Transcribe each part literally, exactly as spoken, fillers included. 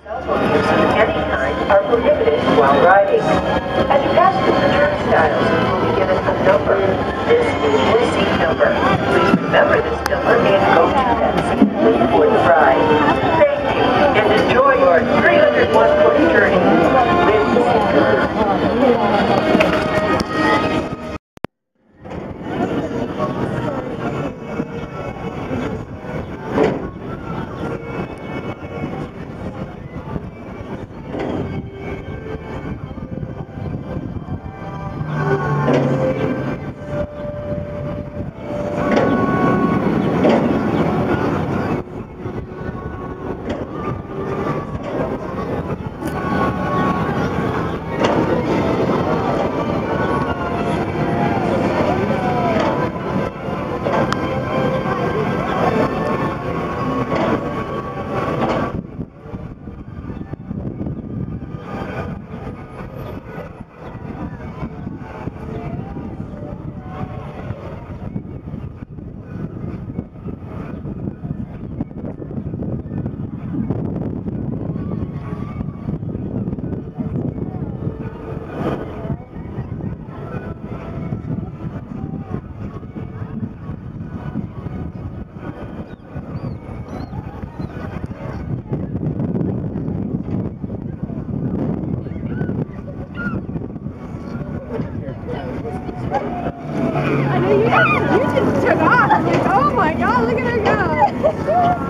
Cell phone use of any kind are prohibited while riding. As you pass through the turnstiles, you will be given a number. This is your seat number. Please remember this number and go to that seat before the ride. Thank you, and enjoy your three hundred one foot journey with Seeker. I know you just, you just took off. I'm like, oh my god, look at her go.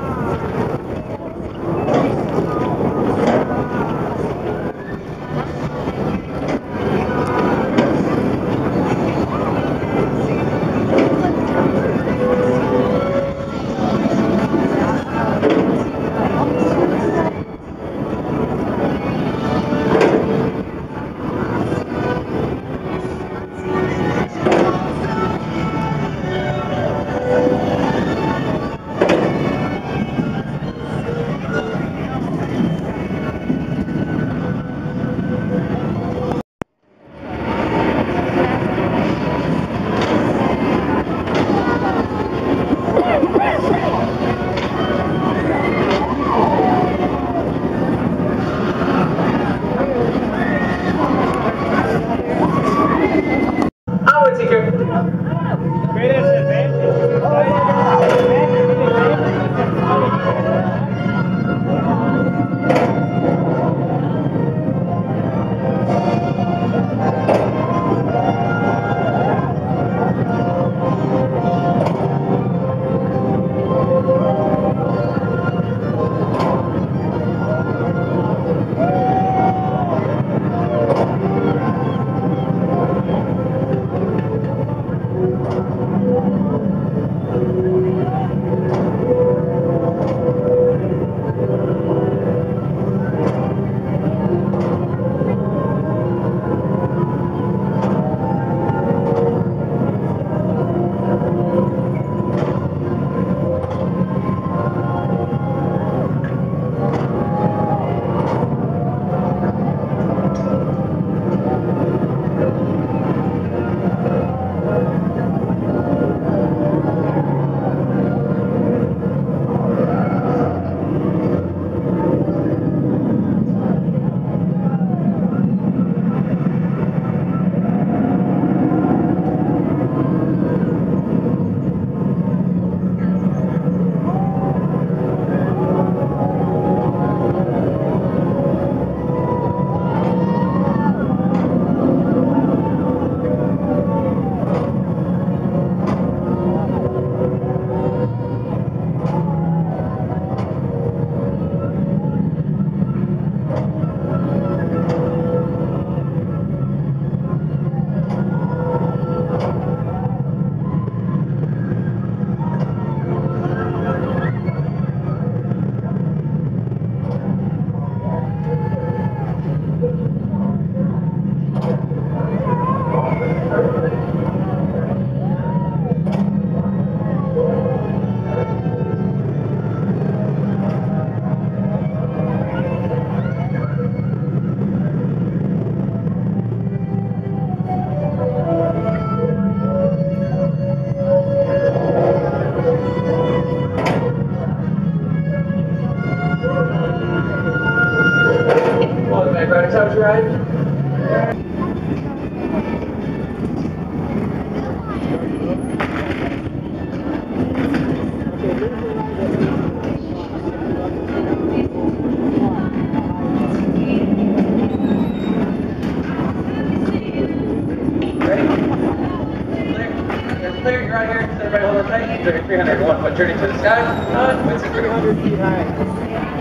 everybody hold on tight. three hundred one foot journey to the sky. On Quincy. three hundred feet high.